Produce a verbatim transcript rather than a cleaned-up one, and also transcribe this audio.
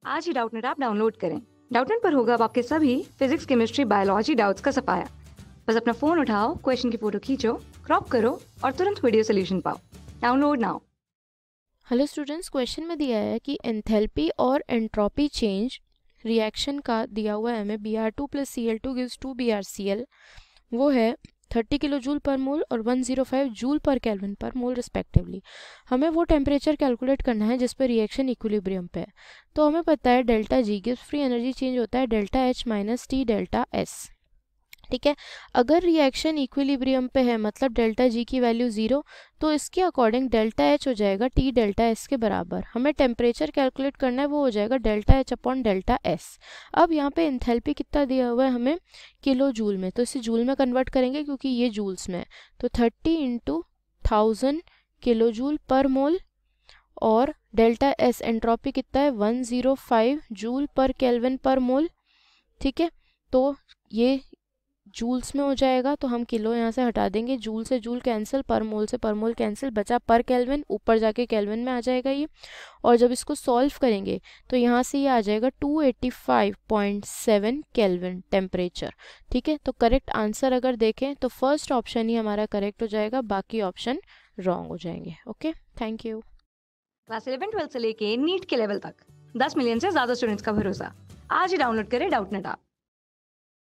आज ही Doubtnut app download करें। डाउटनेट पर होगा अब आपके सभी फिजिक्स, केमिस्ट्री, बायोलॉजी डाउट्स का सफाया। बस अपना फोन उठाओ, क्वेश्चन की फोटो खींचो, क्रॉप करो और तुरंत वीडियो सोल्यूशन पाओ। Download now. Hello students, question में दिया है कि एंथैल्पी और एंट्रोपी चेंज रिएक्शन का दिया हुआ है हमें B R two plus C L two gives two B R C L, वो है thirty kilo joule per mole और one zero five joule per kelvin per mole respectively. हमें वो टेम्परेचर कैलकुलेट करना है जिस पर रिएक्शन इक्विलिब्रियम पे है। तो हमें पता है delta G gives free energy change होता है delta H minus T delta S. ठीक है, अगर रिएक्शन इक्विलिब्रियम पे है मतलब डेल्टा जी की वैल्यू ज़ीरो, तो इसके अकॉर्डिंग डेल्टा एच हो जाएगा टी डेल्टा एस के बराबर। हमें टेम्परेचर कैलकुलेट करना है, वो हो जाएगा delta H upon delta S. अब यहाँ पे एंथैल्पी कितना दिया हुआ है हमें किलो जूल में, तो इसे जूल में कन्वर्ट करेंगे क्योंकि ये जूल्स में है। तो thirty into thousand kilo joule per mole और डेल्टा एस एंट्रोपी कितना है one zero five joule per kelvin per mole. ठीक है, तो ये जूल्स में हो जाएगा, तो हम किलो यहाँ से हटा देंगे, जूल से जूल कैंसिल, पर मोल से पर मोल कैंसिल, बचा पर केल्विन, ऊपर जाके केल्विन में आ जाएगा ये। और जब इसको सॉल्व करेंगे तो यहाँ से ये आ जाएगा two eighty five point seven kelvin temperature. ठीक है, तो करेक्ट आंसर अगर देखें तो फर्स्ट ऑप्शन ही हमारा करेक्ट हो जाएगा, बाकी ऑप्शन रॉन्ग हो जाएंगे। Okay, thank you. Class eleven twelfth से लेके नीट के लेवल तक दस मिलियन से ज्यादा स्टूडेंट्स का भरोसा। आज ही डाउनलोड करें डाउटनेट ऐप।